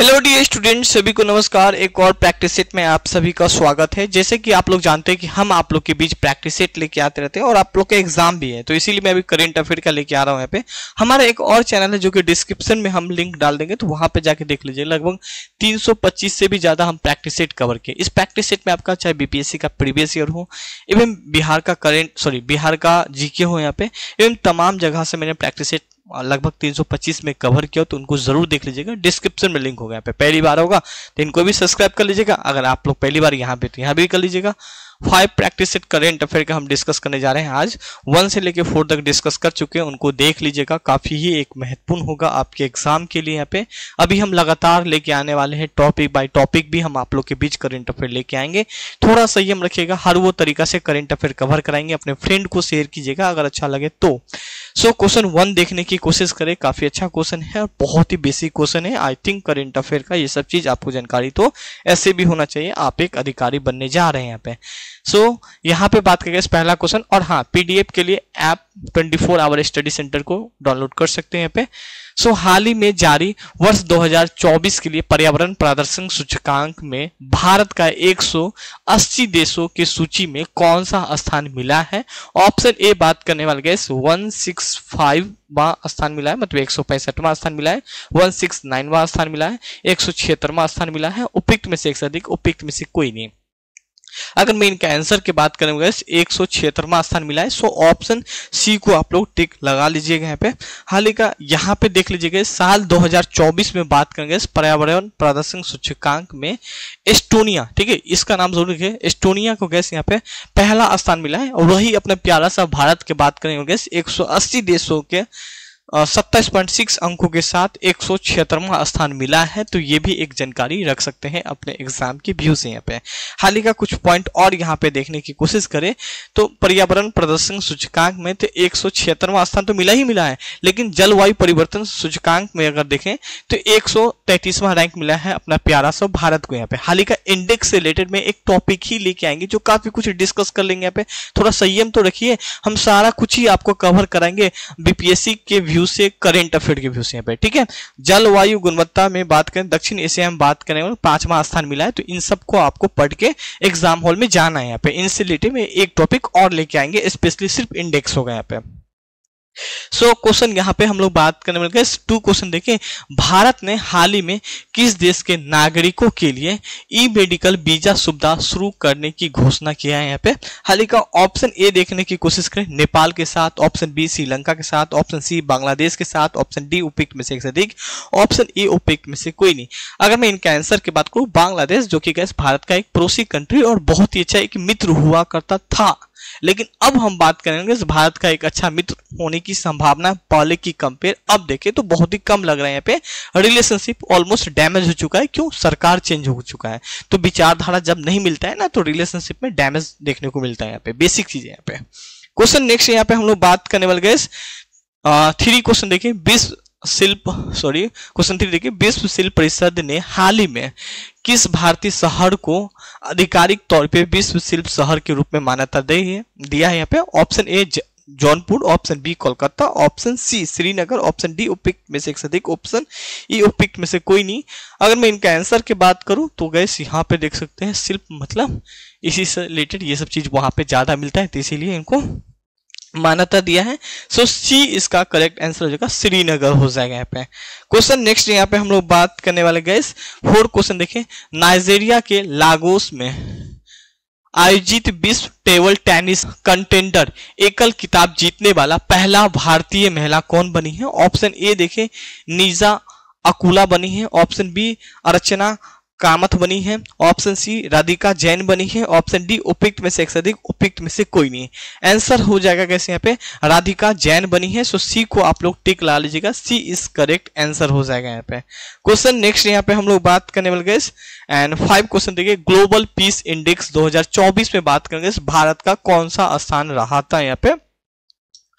Hello dear students, सभी को नमस्कार। एक और प्रैक्टिस सेट में आप सभी का स्वागत है। जैसे कि आप लोग जानते हैं कि हम आप लोग के बीच प्रैक्टिस सेट लेके आते रहते हैं और आप लोग का एग्जाम भी है, तो इसीलिए मैं अभी करंट अफेयर का लेके आ रहा हूँ। यहाँ पे हमारा एक और चैनल है जो कि डिस्क्रिप्शन में हम लिंक डाल देंगे, तो वहां पे जाके देख लीजिए। लगभग 325 से भी ज्यादा हम प्रैक्टिस सेट कवर किए। इस प्रैक्टिस सेट में आपका चाहे बीपीएससी का प्रीवियस ईयर हो, एवं बिहार का जीके हो, यहाँ पे एवं तमाम जगह से मैंने प्रैक्टिस सेट लगभग 325 में कवर किया, तो उनको जरूर देख लीजिएगा। डिस्क्रिप्शन में लिंक होगा। यहाँ पे पहली बार होगा तो इनको भी सब्सक्राइब कर लीजिएगा। अगर आप लोग पहली बार यहाँ पे तो यहाँ भी कर लीजिएगा। 5 प्रैक्टिस सेट करेंट अफेयर का हम डिस्कस करने जा रहे हैं आज। 1 से लेके 4 तक डिस्कस कर चुके हैं, उनको देख लीजिएगा। काफी ही एक महत्वपूर्ण होगा आपके एग्जाम के लिए। यहाँ पे अभी हम लगातार लेके आने वाले हैं, टॉपिक बाय टॉपिक भी हम आप लोग के बीच करेंट अफेयर लेके आएंगे। थोड़ा संयम रखिएगा, हर वो तरीका से करेंट अफेयर कवर कराएंगे। अपने फ्रेंड को शेयर कीजिएगा अगर अच्छा लगे तो। सो क्वेश्चन 1 देखने की कोशिश करें। काफी अच्छा क्वेश्चन है और बहुत ही बेसिक क्वेश्चन है। आई थिंक करेंट अफेयर का ये सब चीज आपको जानकारी तो ऐसे भी होना चाहिए। आप एक अधिकारी बनने जा रहे हैं यहाँ पे। सो यहाँ पे बात करेंगे पहला क्वेश्चन। और हाँ, पीडीएफ के लिए ऐप 24 आवर स्टडी सेंटर को डाउनलोड कर सकते हैं यहाँ पे। सो हाल ही में जारी वर्ष 2024 के लिए पर्यावरण प्रदर्शन सूचकांक में भारत का 180 देशों की सूची में कौन सा स्थान मिला है? ऑप्शन ए बात करने वाले गैस 165वां स्थान मिला है, मतलब 165वां स्थान मिला है। 169वां स्थान मिला है। 176वां स्थान मिला है। उपयुक्त में से एक से अधिक, उपयुक्त में से कोई नहीं। अगर मैं इनका आंसर की बात करें 176वां स्थान मिला है। सो ऑप्शन सी को आप लोग टिक लगा लीजिएगा यहाँ पे। हाल ही का यहाँ पे देख लीजिएगा, साल 2024 में बात करेंगे पर्यावरण प्रदर्शन सूचकांक में एस्टोनिया, ठीक है, इसका नाम जरूर लिखिए। एस्टोनिया को गैस यहाँ पे पहला स्थान मिला है। और वही अपने प्यारा सा भारत की बात करेंगे 180 देशों के 27.6 अंकों के साथ 176वां स्थान मिला है। तो ये भी एक जानकारी रख सकते हैं अपने एग्जाम की व्यू से। यहाँ पे हाल ही का कुछ पॉइंट और यहाँ पे देखने की कोशिश करें तो पर्यावरण प्रदर्शन सूचकांक में तो 176वां स्थान तो मिला ही मिला है, लेकिन जलवायु परिवर्तन सूचकांक में अगर देखें तो 133वां रैंक मिला है अपना प्यारा सा भारत को। यहाँ पे हाल ही का इंडेक्स से रिलेटेड में एक टॉपिक ही लेके आएंगे जो काफी कुछ डिस्कस कर लेंगे। यहाँ पे थोड़ा संयम तो रखिए, हम सारा कुछ ही आपको कवर कराएंगे बीपीएससी के व्यू से, करंट अफेयर के व्यू से यहाँ पे, ठीक है। जलवायु गुणवत्ता में बात करें, दक्षिण एशिया में बात करें 5वां स्थान मिला है। तो इन सबको आपको पढ़ के एग्जाम हॉल में जाना है। यहाँ पे इनसे रिलेटेड में एक टॉपिक और लेके आएंगे, स्पेशली सिर्फ इंडेक्स होगा यहाँ पे। सो क्वेश्चन यहाँ पे हम लोग बात करने वाले 2 क्वेश्चन देखें। भारत ने हाल ही में किस देश के नागरिकों के लिए ई मेडिकल वीजा सुविधा शुरू करने की घोषणा किया है? यहाँ पे हाल ही का ऑप्शन ए देखने की कोशिश करें, नेपाल के साथ। ऑप्शन बी श्रीलंका के साथ। ऑप्शन सी बांग्लादेश के साथ। ऑप्शन डी उपयुक्त में से एक से अधिक। ऑप्शन ए उपयुक्त में से कोई नहीं। अगर मैं इनका आंसर की बात करूं, बांग्लादेश जो कि गैस भारत का एक पड़ोसी कंट्री और बहुत ही अच्छा एक मित्र हुआ करता था, लेकिन अब हम बात करेंगे भारत का एक अच्छा मित्र होने की संभावना पहले की कंपेयर अब देखें तो बहुत ही कम लग रहा है। यहाँ पे रिलेशनशिप ऑलमोस्ट डैमेज हो चुका है। क्यों? सरकार चेंज हो चुका है, तो विचारधारा जब नहीं मिलता है ना, तो रिलेशनशिप में डैमेज देखने को मिलता है। यहाँ पे बेसिक चीज है। यहाँ पे क्वेश्चन नेक्स्ट यहाँ पे हम लोग बात करने वाले गए 3 क्वेश्चन देखिए। क्वेश्चन 3 देखिए, विश्व शिल्प परिषद ने हाल ही में किस भारतीय शहर को आधिकारिक तौर पे विश्व शिल्प शहर के रूप में मान्यता दिया है? यहाँ पे option A Jaunpur. Option B Kolkata. Option C Srinagar. Option D उपयुक्त में से एक से अधिक। ऑप्शन ई उपयुक्त में से कोई नहीं। अगर मैं इनका आंसर की बात करूं तो गैस यहाँ पे देख सकते हैं शिल्प मतलब इसी से रिलेटेड ये सब चीज वहां पे ज्यादा मिलता है, तो इसीलिए इनको मान्यता दिया है। सो सी इसका करेक्ट आंसर हो जाएगा, श्रीनगर हो जाएगा यहाँ पे। क्वेश्चन नेक्स्ट यहाँ पे हम लोग बात करने वाले गैस 4 क्वेश्चन देखें। नाइजीरिया के लागोस में आयोजित विश्व टेबल टेनिस कंटेंडर एकल खिताब जीतने वाला पहला भारतीय महिला कौन बनी है? ऑप्शन ए देखें नीजा अकुला बनी है। ऑप्शन बी अर्चना कामत बनी है। ऑप्शन सी राधिका जैन बनी है। ऑप्शन डी उपयुक्त में से एक से अधिक, उपयुक्त में से कोई नहीं। आंसर हो जाएगा कैसे यहाँ पे राधिका जैन बनी है। सो सी को आप लोग टिक ला लीजिएगा, सी इज करेक्ट आंसर हो जाएगा यहाँ पे। क्वेश्चन नेक्स्ट यहाँ पे हम लोग बात करने वाले गए एंड 5 क्वेश्चन देखिए। ग्लोबल पीस इंडेक्स 2024 में बात करेंगे भारत का कौन सा स्थान रहा था? यहाँ पे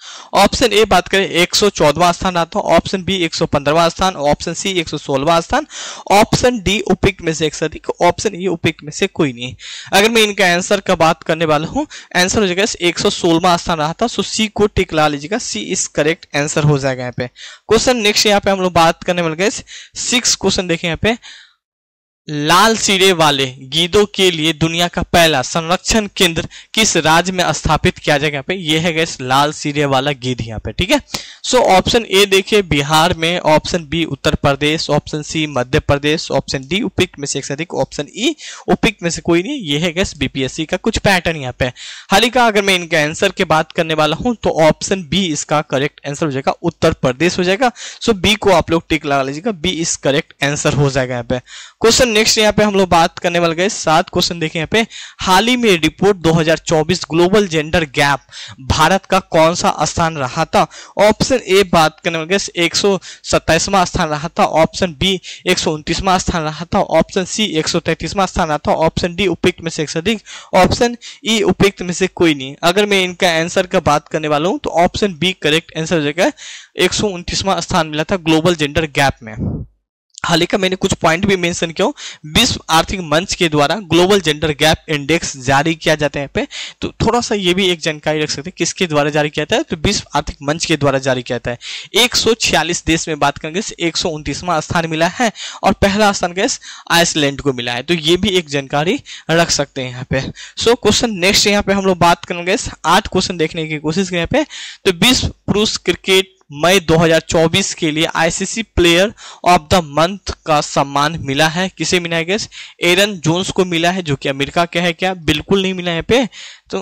ऑप्शन ए बात करें 114वां स्थान रहता, ऑप्शन बी 115वां स्थान, ऑप्शन सी 116वां स्थान, ऑप्शन डी उपयुक्त में से एक से अधिक, ऑप्शन ई उपयुक्त में से कोई नहीं। अगर मैं इनका आंसर का बात करने वाला हूं, आंसर हो जाएगा 116वां स्थान रहा था, सो सी को टिक लगा लीजिएगा, सी इज करेक्ट आंसर हो जाएगा यहाँ पे। क्वेश्चन नेक्स्ट यहाँ पे हम लोग बात करने वाले गए 6 क्वेश्चन देखें यहाँ पे। लाल सिरे वाले गीदों के लिए दुनिया का पहला संरक्षण केंद्र किस राज्य में स्थापित किया जाएगा? यहाँ पे ये है गैस लाल सिरे वाला गिद्ध यहाँ पे, ठीक है। सो ऑप्शन ए देखिए बिहार में, option B Uttar Pradesh, option C Madhya Pradesh, option D उपयुक्त में से एक से अधिक, ऑप्शन ई उपयुक्त में से कोई नहीं। ये है गैस बीपीएससी का कुछ पैटर्न यहाँ पे। हाल का अगर मैं इनके आंसर की बात करने वाला हूं तो ऑप्शन बी इसका करेक्ट आंसर हो जाएगा, उत्तर प्रदेश हो जाएगा। सो बी को आप लोग टिक लगा लीजिएगा, बी इज करेक्ट आंसर हो जाएगा यहाँ पे। क्वेश्चन नेक्स्ट यहाँ पे हम लोग बात करने वाले गए 7 क्वेश्चन देखें यहाँ पे। हाल ही में report 2024 global gender gap Bharat का कौन सा स्थान रहा था? ऑप्शन ए बात करने वाले गए 127वां स्थान रहा था, ऑप्शन बी 129वां स्थान रहा था, ऑप्शन सी 133वां स्थान रहा था, ऑप्शन डी उपयुक्त में से एक से अधिक, ऑप्शन ई उपयुक्त में से कोई नहीं। अगर मैं इनका आंसर का बात करने वाला हूं तो ऑप्शन बी करेक्ट आंसर हो जाएगा, 129वां स्थान मिला था ग्लोबल जेंडर गैप में। हाल ही का मैंने कुछ पॉइंट भी मेंशन किया, विश्व आर्थिक मंच के द्वारा ग्लोबल जेंडर गैप इंडेक्स जारी किया जाता है यहाँ पे, तो थोड़ा सा ये भी एक जानकारी रख सकते हैं किसके द्वारा जारी किया जाता है, तो विश्व आर्थिक मंच के द्वारा जारी किया जाता है। 146 देश में बात करेंगे 129वां स्थान मिला है और पहला स्थान गैस आइसलैंड को मिला है, तो ये भी एक जानकारी रख सकते हैं यहाँ पे। सो क्वेश्चन नेक्स्ट यहाँ पे हम लोग बात करेंगे 8 क्वेश्चन देखने की कोशिश करें यहाँ पे। तो विश्व पुरुष क्रिकेट मई 2024 के लिए ICC player of the month का सम्मान मिला है, किसे मिला है गैस? एरन जोन्स को मिला है, जो कि अमेरिका का है क्या? बिल्कुल नहीं मिला यहाँ पे। तो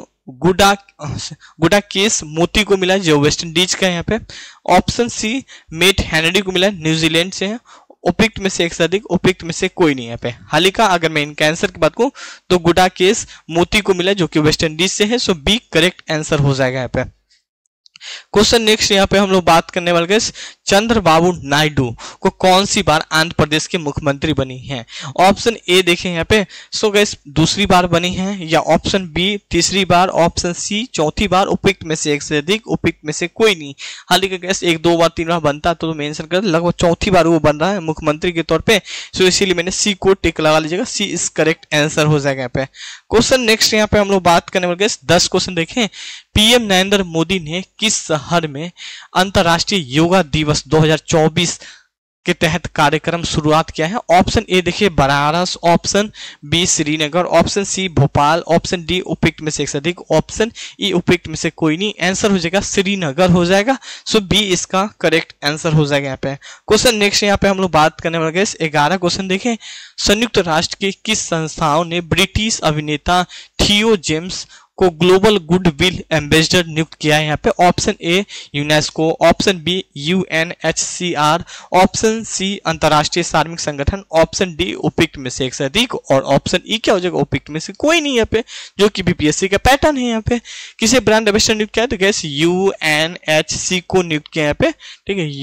गुडाकेश मोती को मिला है, जो वेस्ट इंडीज का है यहाँ पे। ऑप्शन सी मेट हेनरी को मिला है, न्यूजीलैंड से है। उपयुक्त में से एक से अधिक, उपयुक्त में से कोई नहीं है पे। हाल ही का अगर मैं इनका आंसर की बात करूं तो गुडाकेश मोती को मिला, जो कि वेस्ट इंडीज से है। सो बी करेक्ट आंसर हो जाएगा यहाँ पे। क्वेश्चन नेक्स्ट यहाँ पे हम लोग बात करने वाले गए चंद्रबाबू नायडू को कौन सी बार आंध्र प्रदेश के मुख्यमंत्री बनी हैं? ऑप्शन ए देखें यहाँ पे, सो गैस दूसरी बार बनी हैं, या ऑप्शन बी तीसरी बार, ऑप्शन सी चौथी बार, उपयुक्त में से एक से अधिक, उपयुक्त में से कोई नहीं। हाल ही का गैस 1 2 बार 3 बार बनता तो मेंशन कर, लगभग चौथी बार वो बन रहा है मुख्यमंत्री के तौर पे। सो इसीलिए मैंने सी को टिक लगा लीजिएगा, सी इज करेक्ट आंसर हो जाएगा यहाँ पे। क्वेश्चन नेक्स्ट यहाँ पे हम लोग बात करने वाले 10 क्वेश्चन देखें। पीएम नरेंद्र मोदी ने किस शहर में अंतर्राष्ट्रीय योगा दिवस 2024 के तहत कार्यक्रम शुरुआत किया है? ऑप्शन ए देखिए Banaras, option B Srinagar, option C Bhopal, option D उपयुक्त में से एक से अधिक, ऑप्शन ई उपयुक्त में से कोई नहीं। आंसर हो जाएगा श्रीनगर हो जाएगा। सो बी इसका करेक्ट आंसर हो जाएगा यहाँ पे। क्वेश्चन नेक्स्ट यहाँ पे हम लोग बात करने वाले 11 क्वेश्चन देखें। संयुक्त राष्ट्र की किस संस्थाओं ने ब्रिटिश अभिनेता थियो जेम्स को ग्लोबल गुडविल एम्बेसडर नियुक्त किया है यहाँ पे? Option A UNESCO, option B UNHCR, option C अंतर्राष्ट्रीय कार्मिक संगठन, ऑप्शन डी उपयुक्त में से एक से अधिक, और ऑप्शन ई क्या हो जाएगा? उपयुक्त में से कोई नहीं यहाँ पे, जो कि बीपीएससी का पैटर्न है यहाँ पे। किसे ब्रांड एम्बेसडर नियुक्त किया है? तो गैस यूएनएचसी को नियुक्त किया यहाँ पे, ठीक है,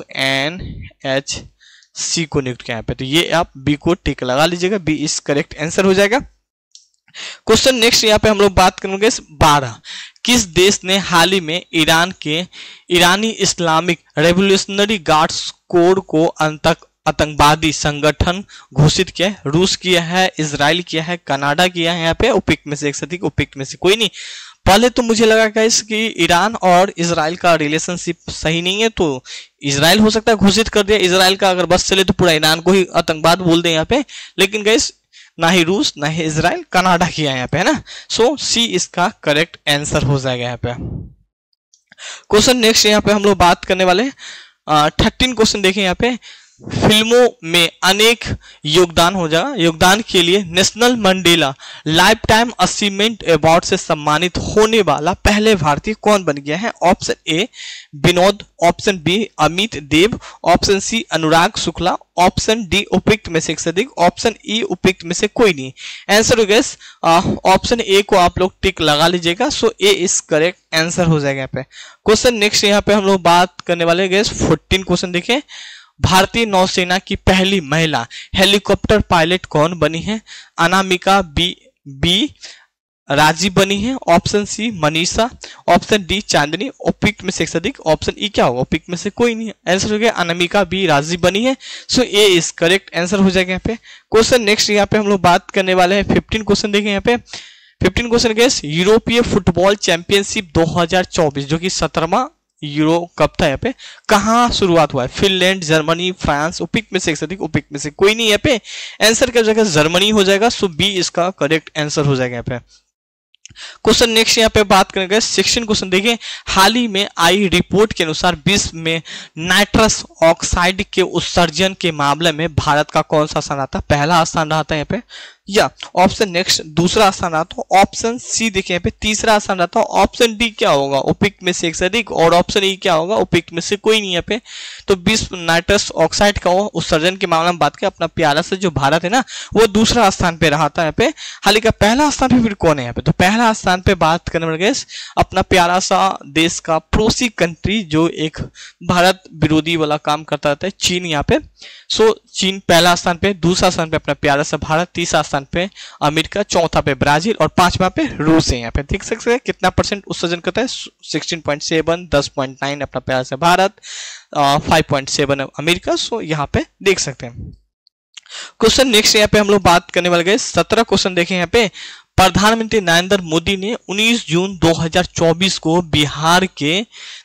यूएनएचसी को नियुक्त किया यहाँ पे। तो ये आप बी को टिक लगा लीजिएगा, बी इस करेक्ट आंसर हो जाएगा। क्वेश्चन नेक्स्ट यहाँ पे हम लोग बात करेंगे 12। किस देश ने हाल ही में ईरान के ईरानी इस्लामिक रेवोल्यूशनरी गार्ड्स कोर को आतंकवादी संगठन घोषित किया है? रूस किया है, इजराइल किया है, कनाडा किया है यहाँ पे। उपयुक्त में से एक से अधिक, उपयुक्त में से कोई नहीं। पहले तो मुझे लगा गाइस कि ईरान और इजराइल का रिलेशनशिप सही नहीं है, तो इजराइल हो सकता है घोषित कर दिया। इजराइल का अगर बस चले तो पूरा ईरान को ही आतंकवाद बोल दे यहाँ पे, लेकिन गाइस ना ही रूस ना ही इजराइल, कनाडा किया यहाँ पे, है ना। सो सी इसका करेक्ट आंसर हो जाएगा यहाँ पे। क्वेश्चन नेक्स्ट यहाँ पे हम लोग बात करने वाले 13 क्वेश्चन देखें यहाँ पे। फिल्मों में अनेक योगदान हो जाएगा, योगदान के लिए national Mandela lifetime achievement award से सम्मानित होने वाला पहले भारतीय कौन बन गया है? Option A Vinod, option B Amit Dev, option C Anurag Shukla, option D उपयुक्त में से एक से अधिक, ऑप्शन ई उपयुक्त में से कोई नहीं। आंसर हो गया ऑप्शन ए को आप लोग टिक लगा लीजिएगा। सो ए इस करेक्ट आंसर हो जाएगा यहाँ पे। क्वेश्चन नेक्स्ट यहाँ पे हम लोग बात करने वाले गए 14 क्वेश्चन देखें। भारतीय नौसेना की पहली महिला हेलीकॉप्टर पायलट कौन बनी है? अनामिका बी राजीव बनी है, option C Manisha, option D Chandni, उपयुक्त में से एक से अधिक, ऑप्शन ई क्या होगा, उपयुक्त में से कोई नहीं है। आंसर हो गया अनामिका, बी राजीव बनी है। So A is correct answer हो जाएगा यहाँ पे। क्वेश्चन नेक्स्ट यहाँ पे हम लोग बात करने वाले हैं 15 क्वेश्चन देखें यहाँ पे। 15 क्वेश्चन गैस, यूरोपीय फुटबॉल चैंपियनशिप 2024 जो कि 17वां यूरो कप था यहाँ पे, कहाँ शुरुआत हुआ है, फिनलैंड, जर्मनी, फ्रांस, उपयुक्त में से एक से अधिक, उपयुक्त में से कोई नहीं यहाँ पे। आंसर क्या हो जाएगा, जर्मनी हो जाएगा। सो बी इसका करेक्ट आंसर हो जाएगा यहाँ पे। क्वेश्चन नेक्स्ट यहाँ पे बात करेंगे 16 क्वेश्चन देखिए, हाल ही में आई रिपोर्ट के अनुसार विश्व में नाइट्रस ऑक्साइड के उत्सर्जन के मामले में भारत का कौन सा स्थान आता है, पहला स्थान रहा था यहाँ पे, या ऑप्शन नेक्स्ट दूसरा स्थान रहा था, ऑप्शन सी देखिए यहाँ पे तीसरा स्थान रहा था, ऑप्शन डी क्या होगा, उपयुक्त में से एक से अधिक, और ऑप्शन ई क्या होगा, उपयुक्त में से कोई नहीं यहाँ पे। तो विश्व नाइट्रस ऑक्साइड का उत्सर्जन के मामले में बात करें, अपना प्यारा सा जो भारत है ना वो दूसरा स्थान पे रहा था यहाँ पे। हाल ही का पहला स्थान पे फिर कौन है यहाँ पे, तो पहला स्थान पे बात करने वाले अपना प्यारा सा देश का पड़ोसी कंट्री जो एक भारत विरोधी वाला काम करता रहता है, चीन यहाँ पे। सो चीन पहला स्थान पे, दूसरा स्थान पे अपना प्यारा सा भारत, तीसरा स्थान पे अमेरिका, चौथा पे ब्राजील और पांचवा पे रूस है यहाँ पे। देख सकते हैं कितना परसेंट उत्सर्जन करता है, 16.7, 10.9 अपना प्यारा सा भारत, 5.7 अमेरिका। सो यहाँ पे देख सकते हैं। क्वेश्चन नेक्स्ट यहाँ पे हम लोग बात करने वाले गए 17 क्वेश्चन देखें यहाँ पे। प्रधानमंत्री नरेंद्र मोदी ने 19 जून 2024 को बिहार के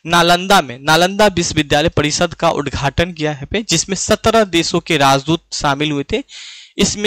नालंदा विश्वविद्यालय परिषद का उद्घाटन किया है, जिसमें 17 देशों के राजदूत शामिल हुए थे। इसमें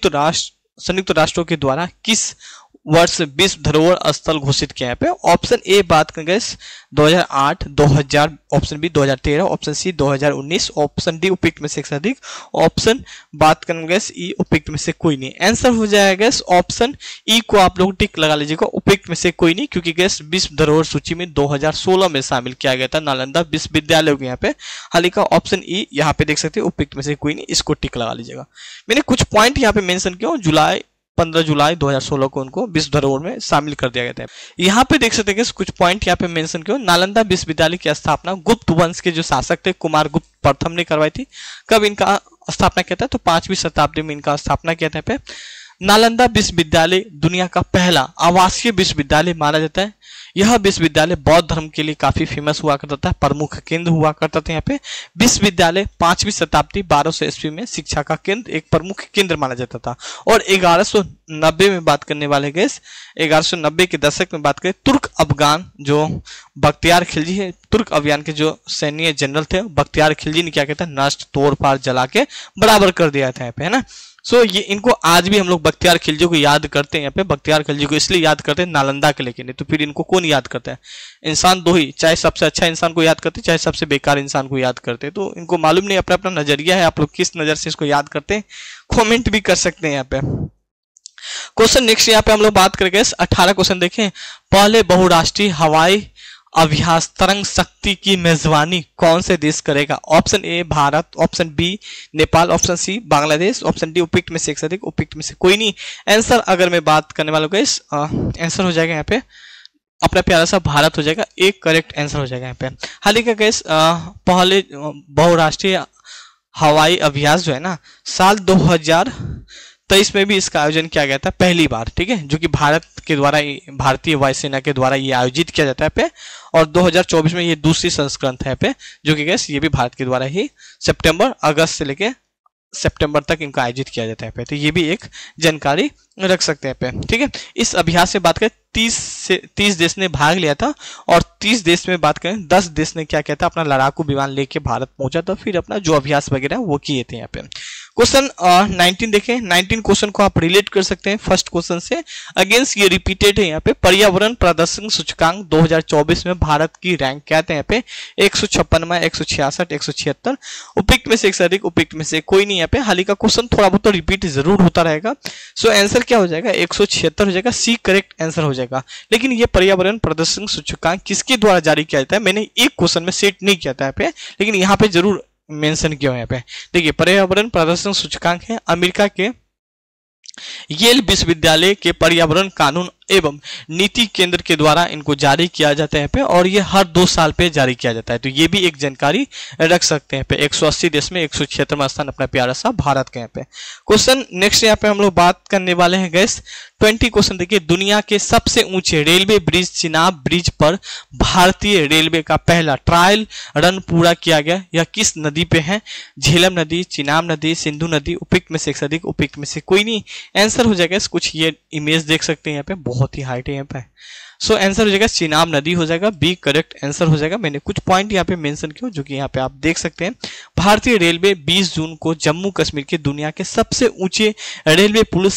संयुक्त राष्ट्रों के द्वारा किस वर्ष विश्व धरोहर स्थल घोषित किया है। ऑप्शन ए बात करेंगे 2008, 2000, option B 2013, option C 2019, option D उपयुक्त में से एक से अधिक, ऑप्शन बात करेंगे ई उपयुक्त में से कोई नहीं। आंसर हो जाएगा ऑप्शन ई को आप लोग टिक लगा लीजिएगा, उपयुक्त में से कोई नहीं, क्योंकि गैस विश्व धरोहर सूची में 2016 में शामिल किया गया था नालंदा विश्वविद्यालय को यहाँ पे। हाल ही का ऑप्शन ई यहाँ पे देख सकते हैं, उपयुक्त में से कोई नहीं, इसको टिक लगा लीजिएगा। मैंने कुछ पॉइंट यहाँ पे मेंशन किया, 15 जुलाई 2016 को उनको विश्व धरोहर में शामिल कर दिया गया था। यहाँ पे देख सकते हैं कि कुछ पॉइंट यहाँ पे मेंशन किया। नालंदा विश्वविद्यालय की स्थापना गुप्त वंश के जो शासक थे कुमार गुप्त प्रथम ने करवाई थी। कब इनका स्थापना किया था, तो 5वीं शताब्दी में इनका स्थापना किया था। नालंदा विश्वविद्यालय दुनिया का पहला आवासीय विश्वविद्यालय माना जाता है। यह विश्वविद्यालय बौद्ध धर्म के लिए काफी फेमस हुआ करता था, प्रमुख केंद्र हुआ करता था यहाँ पे। विश्वविद्यालय 5वीं शताब्दी 1200 ईस्वी में शिक्षा का केंद्र, एक प्रमुख केंद्र माना जाता था। और 1190 में बात करने वाले गए, 1190 के दशक में बात करें, तुर्क अफगान जो बख्तियार खिलजी है, तुर्क अफगान के जो सैन्य जनरल थे बख्तियार खिलजी ने क्या कहता है, नष्ट तोड़ फाड़ जला के बराबर कर दिया था यहाँ पे, है ना। सो ये इनको आज भी हम लोग बख्तियार खिलजी को याद करते हैं यहाँ पे। बख्तियार खिलजी को इसलिए याद करते हैं नालंदा के लेके, नहीं तो फिर इनको कौन याद करता है। इंसान दो ही, चाहे सबसे अच्छा इंसान को याद करते, चाहे सबसे बेकार इंसान को याद करते। तो इनको मालूम नहीं, अपना अपना नजरिया है, आप लोग किस नजर से इसको याद करते हैं कॉमेंट भी कर सकते हैं यहाँ पे। क्वेश्चन नेक्स्ट यहाँ पे हम लोग बात करेंगे 18 क्वेश्चन देखें। पहले बहुराष्ट्रीय हवाई अभ्यास तरंग शक्ति की मेजबानी कौन से देश करेगा। Option A Bharat, option B Nepal, option C Bangladesh, option D उपयुक्त में से एक से अधिक, उपयुक्त में से कोई नहीं। आंसर अगर मैं बात करने वालों का आंसर हो जाएगा यहाँ पे अपना प्यारा सा भारत हो जाएगा, एक करेक्ट आंसर हो जाएगा यहाँ पे। हाल ही का गैस पहले बहुराष्ट्रीय हवाई अभ्यास जो है ना साल 2023 में भी इसका आयोजन किया गया था पहली बार, ठीक है, जो कि भारत के द्वारा, भारतीय वायुसेना के द्वारा ये आयोजित किया जाता है पे। और 2024 में ये दूसरी संस्करण है पे, जो कि गैस ये भी भारत के द्वारा ही अगस्त से लेके सितंबर तक इनका आयोजित किया जाता है पे। तो ये भी एक जानकारी रख सकते हैं पे, ठीक है। इस अभ्यास से बात करें 30 देश ने भाग लिया था, और 30 देश में बात करें 10 देश ने क्या कहता अपना लड़ाकू विमान लेके भारत पहुंचा था, फिर अपना जो अभ्यास वगैरह वो किए थे यहाँ पे। क्वेश्चन 19 देखें। 19 क्वेश्चन को आप रिलेट कर सकते हैं फर्स्ट क्वेश्चन से। अगेंस्ट ये रिपीटेड है यहाँ पे। पर्यावरण प्रदर्शन सूचकांक 2024 में भारत की रैंक क्या है यहाँ पे, 156, 166, 176, उपयुक्त में से एक से अधिक, उपयुक्त में से कोई नहीं यहाँ पे। हाल ही का क्वेश्चन थोड़ा बहुत तो रिपीट जरूर होता रहेगा। सो आंसर क्या हो जाएगा, 176 हो जाएगा, सी करेक्ट आंसर हो जाएगा। लेकिन ये पर्यावरण प्रदर्शन सूचकांक किसके द्वारा जारी किया जाता है, मैंने एक क्वेश्चन में सेट नहीं किया था यहाँ पे, लेकिन यहाँ पे जरूर मेंशन किया है यहाँ पे। देखिए पर्यावरण प्रदर्शन सूचकांक है अमेरिका के येल विश्वविद्यालय के पर्यावरण कानून एवं नीति केंद्र के द्वारा इनको जारी किया जाता है पे, और ये हर 2 साल पे जारी किया जाता है। तो ये भी एक जानकारी रख सकते हैं पे। 180 देश में 176वां स्थान अपना प्यारा सा भारत के यहाँ पे। क्वेश्चन नेक्स्ट यहाँ पे हम लोग बात करने वाले हैं गैस 20 क्वेश्चन। देखिए, दुनिया के सबसे ऊंचे रेलवे ब्रिज चिनाब ब्रिज पर भारतीय रेलवे का पहला ट्रायल रन पूरा किया गया। यह किस नदी पे है? झेलम नदी, चिनाब नदी, सिंधु नदी, उपयुक्त में से एक अधिक, उपयुक्त में से कोई नहीं। आंसर हो जाएगा कुछ ये इमेज देख सकते हैं यहाँ पे, बहुत ही हाइट है यहाँ पे। सो आंसर हो जाएगा चिनाब नदी हो जाएगा, बी करेक्ट आंसर हो जाएगा। मैंने कुछ पॉइंट यहाँ पे मेंशन किया जो कि यहाँ पे आप देख सकते हैं। भारतीय रेलवे 20 जून को जम्मू कश्मीर के दुनिया के सबसे ऊंचे रेलवे पुल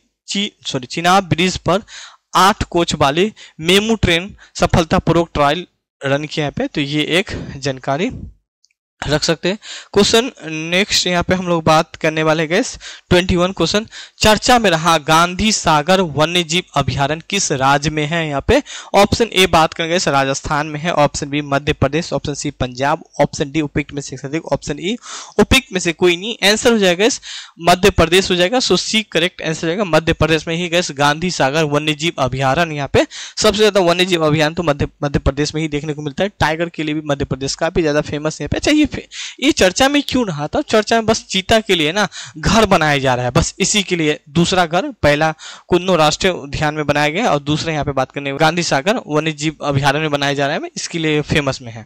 चिनाब ब्रिज पर 8 कोच वाली मेमू ट्रेन सफलतापूर्वक ट्रायल रन किया यहाँ पे। तो ये एक जानकारी रख सकते हैं। क्वेश्चन नेक्स्ट यहाँ पे हम लोग बात करने वाले गैस 21 क्वेश्चन। चर्चा में रहा गांधी सागर वन्य जीव अभयारण्य किस राज्य में है? यहाँ पे ऑप्शन ए बात करेंगे राजस्थान में है, option B Madhya Pradesh, option C Punjab, option D उपयुक्त में से अधिक, ऑप्शन ई उपयुक्त में से कोई नहीं। आंसर हो जाएगा मध्य प्रदेश हो जाएगा। सो सी करेक्ट आंसर हो जाएगा। मध्य प्रदेश में ही गैस गांधी सागर वन्य जीव अभयारण्य यहाँ पे सबसे ज्यादा वन्य जीव अभयारण्य तो मध्य प्रदेश में ही देखने को मिलता है। टाइगर के लिए भी मध्य प्रदेश काफी ज्यादा फेमस है यहाँ पे। अच्छा, ये चर्चा में क्यों रहा था? चर्चा में बस चीता के लिए ना घर बनाया जा रहा है, बस इसी के लिए। दूसरा घर पहला कुन्नो राष्ट्रीय उद्यान में बनाया गया और दूसरा यहाँ पे बात करने गांधी सागर वन्य जीव अभयारण्य में बनाया जा रहा है, इसके लिए फेमस में है।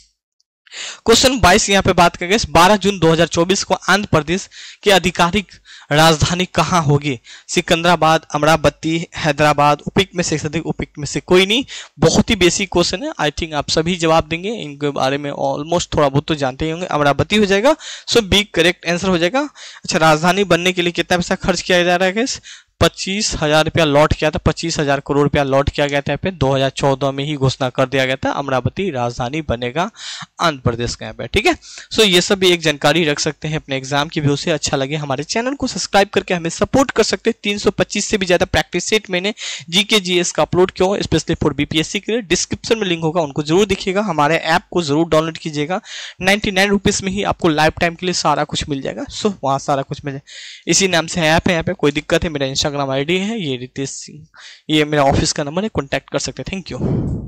क्वेश्चन 22 यहाँ पे बात करेंगे 12 जून 2024 को आंध्र प्रदेश की आधिकारिक राजधानी कहाँ होगी? सिकंदराबाद, अमरावती, हैदराबाद, उपयुक्त में से अधिक, उपयुक्त में से कोई नहीं। बहुत ही बेसिक क्वेश्चन है, आई थिंक आप सभी जवाब देंगे, इनके बारे में ऑलमोस्ट थोड़ा बहुत तो जानते ही होंगे। अमरावती हो जाएगा। सो बी करेक्ट आंसर हो जाएगा। अच्छा, राजधानी बनने के लिए कितना पैसा खर्च किया जा रहा है? 25,000 रुपया लॉट किया था, 25,000 करोड़ रुपया लॉट किया गया था। पे 2014 में ही घोषणा कर दिया गया था अमरावती राजधानी बनेगा आंध्र प्रदेश का यहाँ पे। ठीक है, सो ये सब भी एक जानकारी रख सकते हैं अपने एग्जाम की व्यू से। अच्छा लगे हमारे चैनल को सब्सक्राइब करके हमें सपोर्ट कर सकते हैं। 325 से भी ज्यादा प्रैक्टिस सेट मैंने जीके जीएस का अपलोड किया है स्पेशली फॉर बीपीएससी के लिए। डिस्क्रिप्शन में लिंक होगा, उनको जरूर देखिएगा। हमारे ऐप को जरूर डाउनलोड कीजिएगा। 99 रुपीज में ही आपको लाइफ टाइम के लिए सारा कुछ मिल जाएगा। सो वहाँ सारा कुछ मिल जाएगा। इसी नाम से ऐप है, यहाँ पे कोई दिक्कत है मेरा इंस्टाग्राम आईडी है ये रितेश सिंह, ये मेरा ऑफिस का नंबर है, कॉन्टैक्ट कर सकते हैं। Thank you.